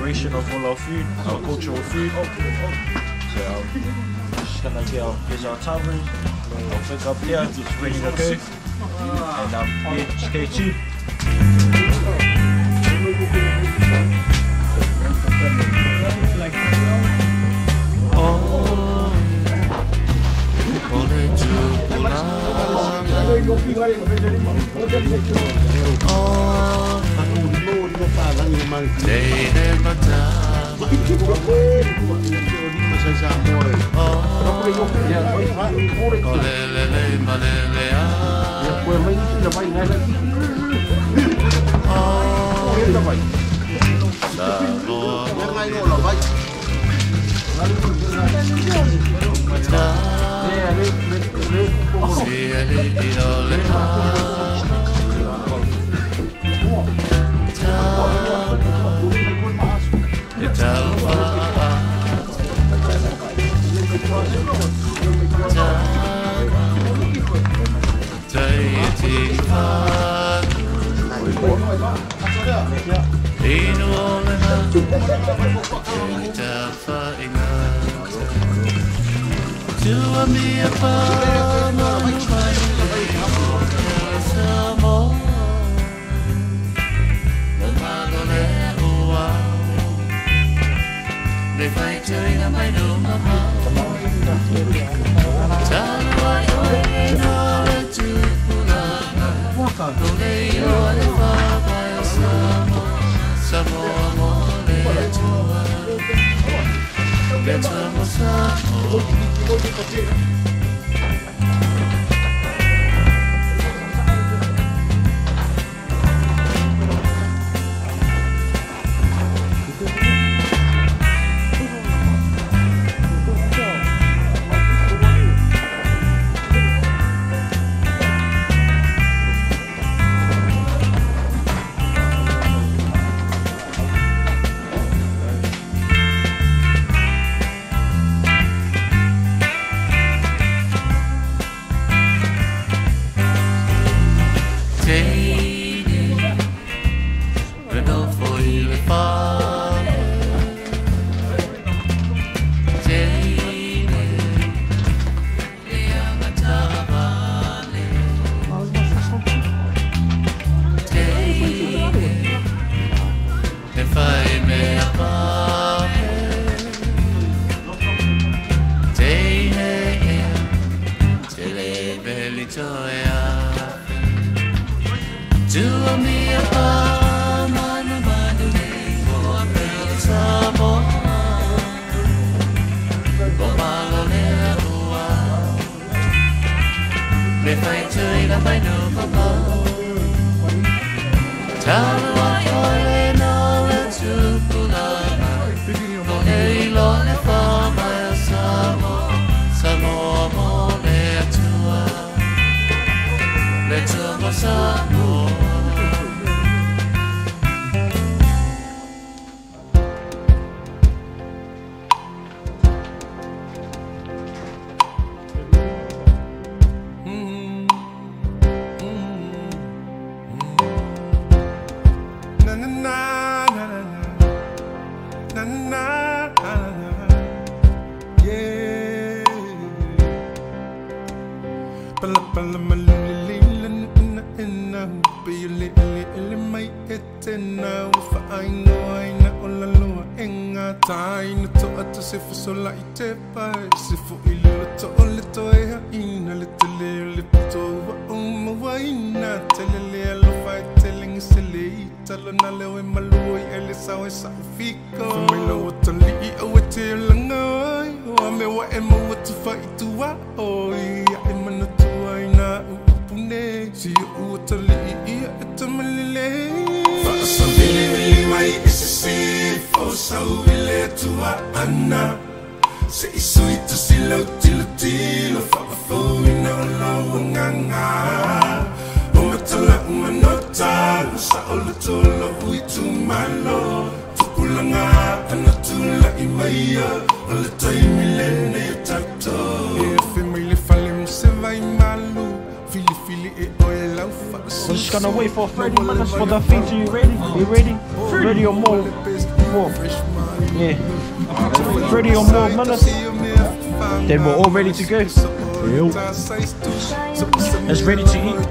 celebration of all our food, our cultural food. So just gonna get our tablets, I'll pick up here, it's ready to go. And yeah, stay tuned. We're just gonna wait for 30 minutes for the thing to you ready? You ready? 30 or more. more. Yeah. 30 or more minutes. Then we're all ready to go. It's ready to eat.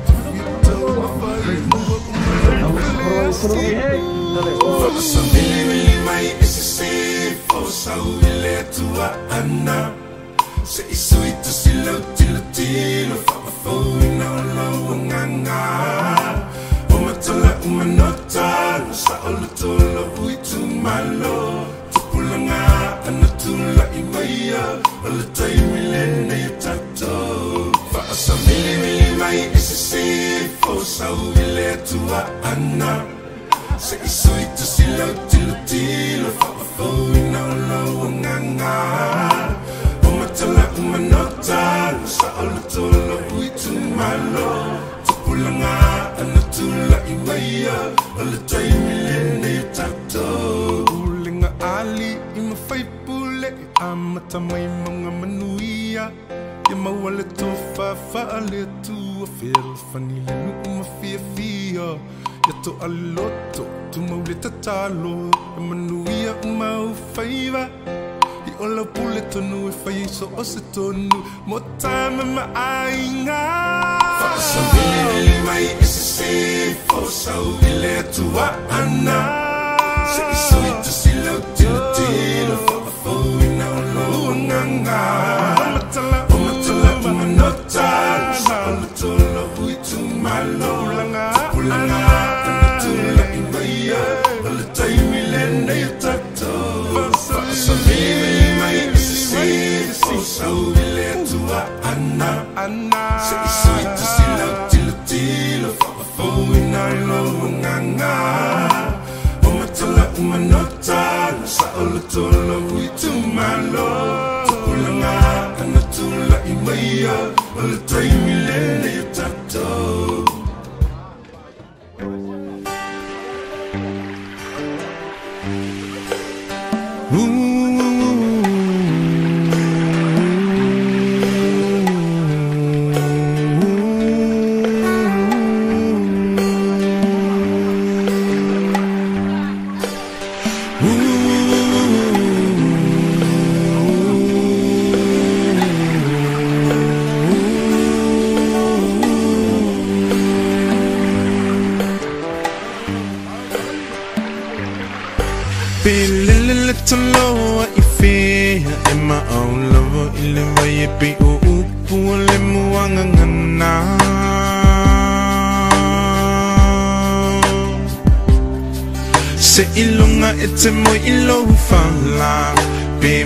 Te mo ilo fala be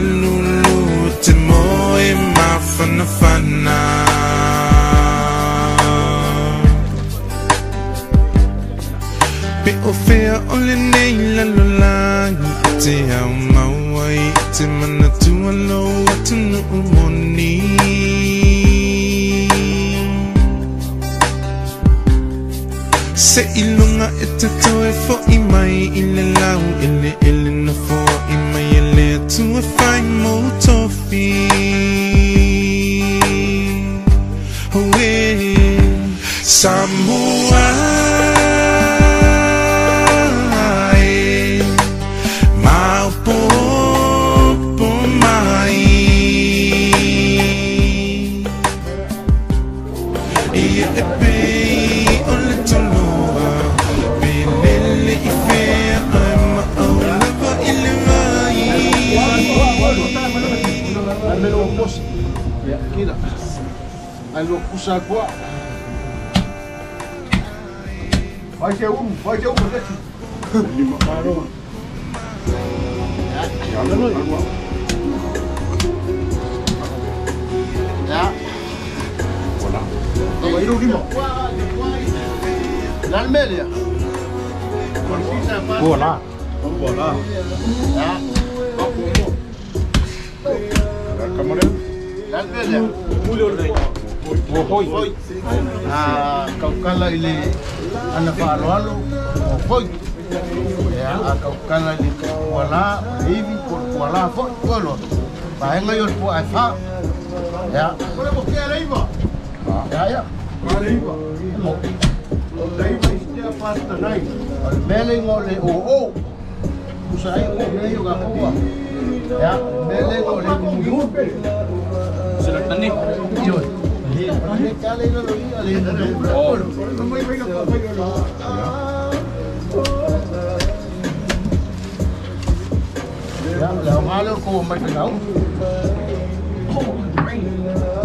malulu te mo e mafana fana be ofea ole nei la lola te au mawai te mana tu alo tu no moni se ilunga ete toe fo I mai ile lau ile na fo I mai ile tu e fai mo tofi oe Samoa mau po mai ia e pe ole toloa belele I fea I'm Autalavou ile mai almeno un po' kila allo kusal po vai ter daqui lima parou ya voilà vai ir lima l'Almeria voilà ya camarero l'Almeria Hoi. Kaukala ile ana faaloalo hoi. Ya kaukala ile wala hivi wala folo. Paenga yo po afa. Ya. Pole bokia leiva. Ya. Leiva. Leiva istia pasta nai. Al mele ngole o. Usai ko meio ga ko. Ya, mele ko le mudu. Sudah tani. Yo. Ale kale lo ali ale. Oh. Ya, la malo ko mai tau.